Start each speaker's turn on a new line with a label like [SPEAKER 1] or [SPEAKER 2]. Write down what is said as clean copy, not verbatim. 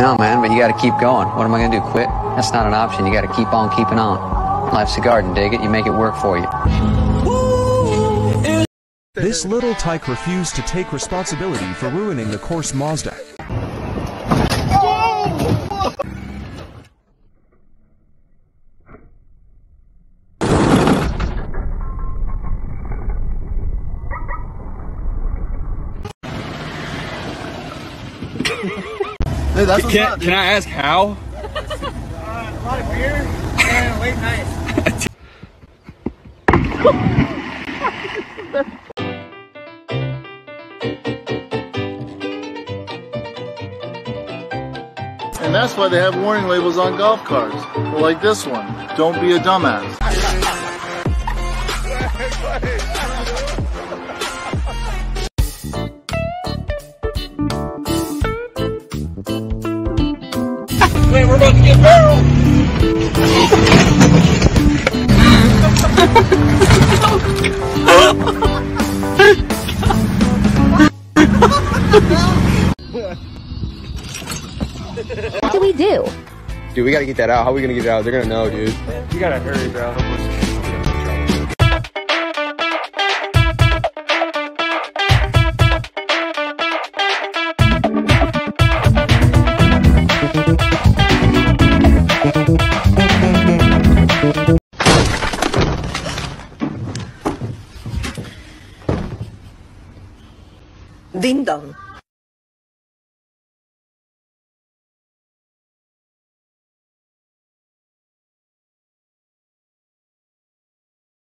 [SPEAKER 1] know, man, but you gotta keep going. What am I gonna do, quit? That's not an option. You gotta keep on keeping on. Life's a garden, dig it. You make it work for you.
[SPEAKER 2] This little tyke refused to take responsibility for ruining the Corse Mazda.
[SPEAKER 3] Hey, that's
[SPEAKER 4] can I ask how?
[SPEAKER 5] A lot of beer and a late night.
[SPEAKER 3] And that's why they have warning labels on golf carts. Like this one, don't be a dumbass.
[SPEAKER 5] Wait, we're about to get barreled!
[SPEAKER 6] What do we do?
[SPEAKER 4] Dude, we gotta get that out. How are we gonna get it out? They're gonna know, dude.
[SPEAKER 5] You gotta hurry, bro.
[SPEAKER 7] Ding dong.